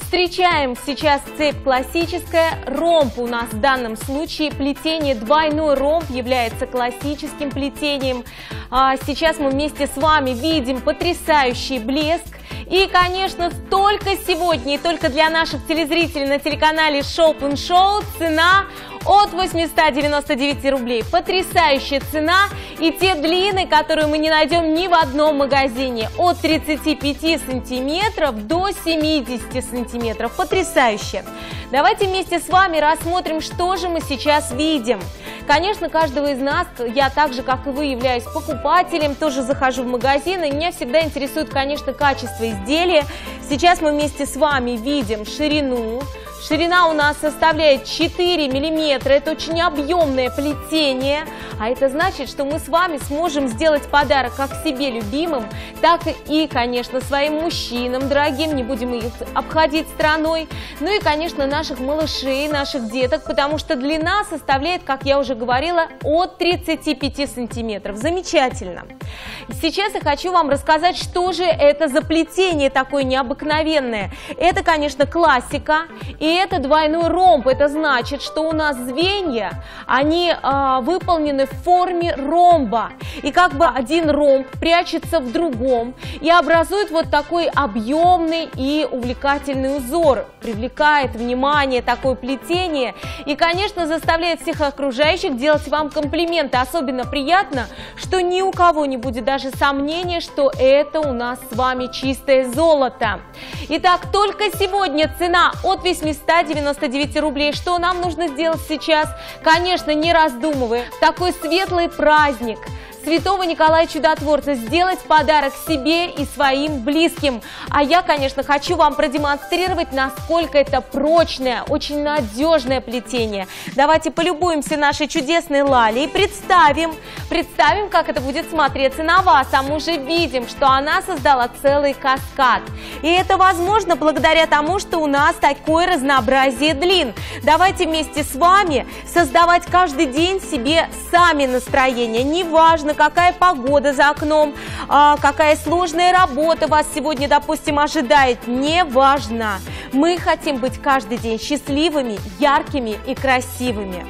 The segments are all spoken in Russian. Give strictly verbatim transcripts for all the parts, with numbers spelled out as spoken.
Встречаем сейчас цепь классическая, ромб у нас в данном случае, плетение двойной ромб является классическим плетением. Сейчас мы вместе с вами видим потрясающий блеск. И, конечно, только сегодня и только для наших телезрителей на телеканале Shop and Show цена от восьмисот девяноста девяти рублей. Потрясающая цена и те длины, которые мы не найдем ни в одном магазине. От тридцати пяти сантиметров до семидесяти сантиметров. Потрясающе. Давайте вместе с вами рассмотрим, что же мы сейчас видим. Конечно, каждого из нас, я так же, как и вы, являюсь покупателем, тоже захожу в магазин, и меня всегда интересует, конечно, качество изделия. Сейчас мы вместе с вами видим ширину. Ширина у нас составляет четыре миллиметра, это очень объемное плетение, а это значит, что мы с вами сможем сделать подарок как себе любимым, так и, конечно, своим мужчинам дорогим, не будем их обходить стороной, ну и, конечно, наших малышей, наших деток, потому что длина составляет, как я уже говорила, от тридцати пяти сантиметров. Замечательно! Сейчас я хочу вам рассказать, что же это за плетение такое необыкновенное. Это, конечно, классика. И это двойной ромб, это значит, что у нас звенья, они э, выполнены в форме ромба. И как бы один ромб прячется в другом и образует вот такой объемный и увлекательный узор. Привлекает внимание такое плетение и, конечно, заставляет всех окружающих делать вам комплименты. Особенно приятно, что ни у кого не будет даже сомнения, что это у нас с вами чистое золото. Итак, только сегодня цена от восьмисот девяноста девяти рублей. Что нам нужно сделать сейчас? Конечно, не раздумывая, в такой светлый праздник Святого Николая Чудотворца сделать подарок себе и своим близким. А я, конечно, хочу вам продемонстрировать, насколько это прочное, очень надежное плетение. Давайте полюбуемся нашей чудесной Лалей и представим, представим, как это будет смотреться на вас. А мы уже видим, что она создала целый каскад. И это возможно благодаря тому, что у нас такое разнообразие длин. Давайте вместе с вами создавать каждый день себе сами настроение. Неважно, какая погода за окном, какая сложная работа вас сегодня, допустим, ожидает, не важно. Мы хотим быть каждый день счастливыми, яркими и красивыми.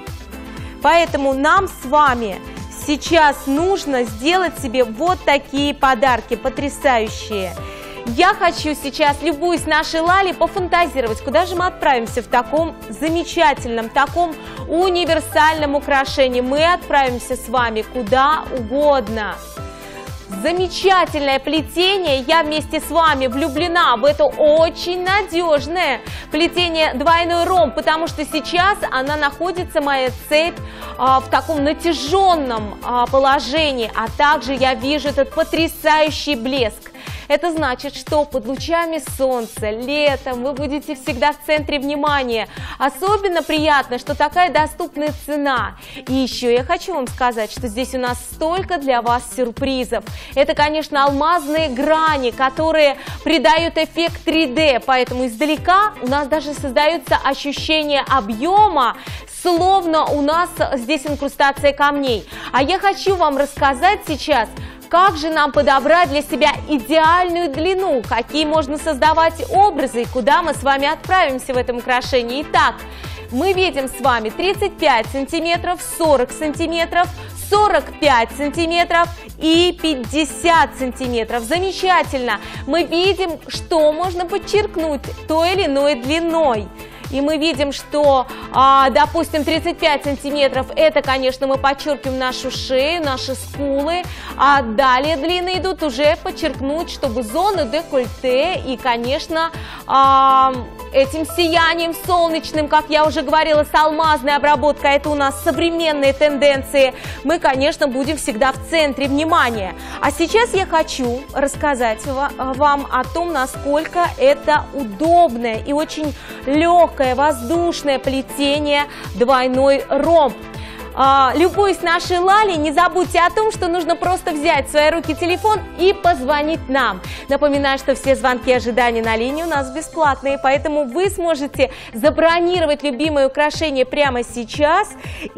Поэтому нам с вами сейчас нужно сделать себе вот такие подарки потрясающие. Я хочу сейчас, любуясь нашей Лалей, пофантазировать, куда же мы отправимся в таком замечательном, таком универсальном украшении. Мы отправимся с вами куда угодно. Замечательное плетение, я вместе с вами влюблена в это очень надежное плетение двойной ромб, потому что сейчас она находится, моя цепь, в таком натяженном положении, а также я вижу этот потрясающий блеск. Это значит, что под лучами солнца, летом вы будете всегда в центре внимания. Особенно приятно, что такая доступная цена. И еще я хочу вам сказать, что здесь у нас столько для вас сюрпризов. Это, конечно, алмазные грани, которые придают эффект три дэ, поэтому издалека у нас даже создается ощущение объема, словно у нас здесь инкрустация камней. А я хочу вам рассказать сейчас, как же нам подобрать для себя идеальную длину, какие можно создавать образы и куда мы с вами отправимся в этом украшении. Итак, мы видим с вами тридцать пять сантиметров, сорок сантиметров, сорок пять сантиметров и пятьдесят сантиметров. Замечательно! Мы видим, что можно подчеркнуть той или иной длиной. И мы видим, что, а, допустим, тридцать пять сантиметров, это, конечно, мы подчеркиваем нашу шею, наши скулы, а далее длины идут уже подчеркнуть, чтобы зону декольте и, конечно, а, этим сиянием солнечным, как я уже говорила, с алмазной обработкой, это у нас современные тенденции, мы, конечно, будем всегда в центре внимания. А сейчас я хочу рассказать вам о том, насколько это удобное и очень легкое воздушное плетение двойной ромб. а, любуясь нашей Лали, не забудьте о том, что нужно просто взять в свои руки телефон и позвонить нам. Напоминаю, что все звонки ожидания на линии у нас бесплатные, поэтому вы сможете забронировать любимое украшение прямо сейчас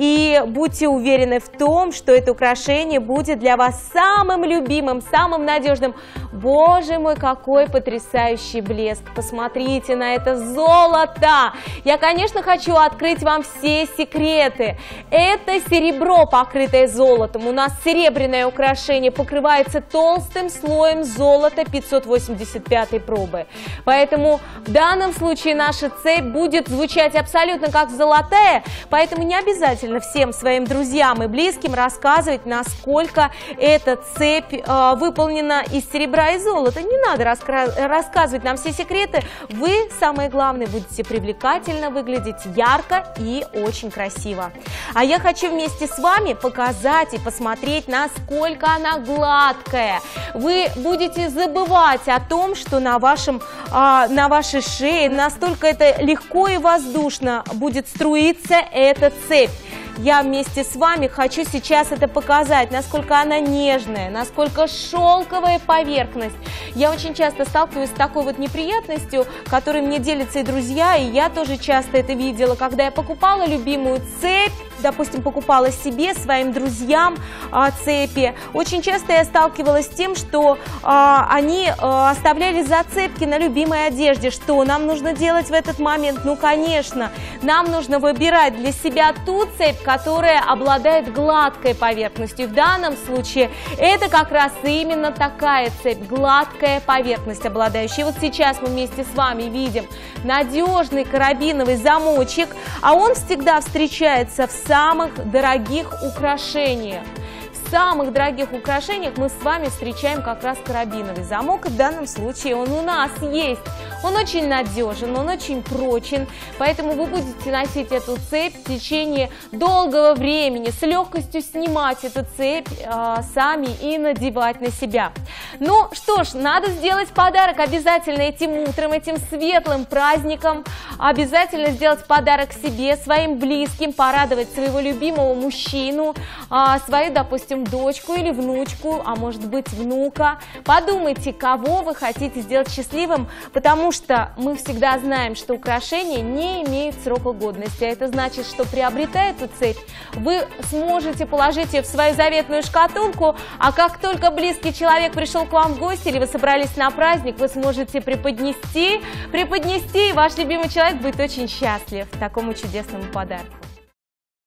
и будьте уверены в том, что это украшение будет для вас самым любимым, самым надежным. Боже мой, какой потрясающий блеск! Посмотрите на это золото! Я, конечно, хочу открыть вам все секреты. Это серебро, покрытое золотом. У нас серебряное украшение покрывается толстым слоем золота пятьсот восемьдесят пятой пробы. Поэтому в данном случае наша цепь будет звучать абсолютно как золотая, поэтому не обязательно всем своим друзьям и близким рассказывать, насколько эта цепь э, выполнена из серебра и золота. Не надо рассказывать нам все секреты. Вы, самое главное, будете привлекательно выглядеть, ярко и очень красиво. А я хочу вместе с вами показать и посмотреть, насколько она гладкая. Вы будете забывать о том, что на, вашем, а, на вашей шее настолько это легко и воздушно будет струиться эта цепь. Я вместе с вами хочу сейчас это показать, насколько она нежная, насколько шелковая поверхность. Я очень часто сталкиваюсь с такой вот неприятностью, которой мне делятся и друзья, и я тоже часто это видела, когда я покупала любимую цепь, допустим, покупала себе, своим друзьям а, цепи. Очень часто я сталкивалась с тем, что а, они а, оставляли зацепки на любимой одежде. Что нам нужно делать в этот момент? Ну, конечно, нам нужно выбирать для себя ту цепь, которая обладает гладкой поверхностью. В данном случае это как раз именно такая цепь, гладкая поверхность обладающая. Вот сейчас мы вместе с вами видим надежный карабиновый замочек, а он всегда встречается в самых дорогих украшениях. В самых дорогих украшениях мы с вами встречаем как раз карабиновый замок, и в данном случае он у нас есть. Он очень надежен, он очень прочен, поэтому вы будете носить эту цепь в течение долгого времени, с легкостью снимать эту цепь э, сами и надевать на себя. Ну что ж, надо сделать подарок обязательно этим утром, этим светлым праздником, обязательно сделать подарок себе, своим близким, порадовать своего любимого мужчину, э, свою, допустим, дочку или внучку, а может быть внука. Подумайте, кого вы хотите сделать счастливым, потому что мы всегда знаем, что украшения не имеют срока годности. А это значит, что приобретая эту цепь, вы сможете положить ее в свою заветную шкатулку, а как только близкий человек пришел к вам в гости или вы собрались на праздник, вы сможете преподнести, преподнести, и ваш любимый человек будет очень счастлив такому чудесному подарку.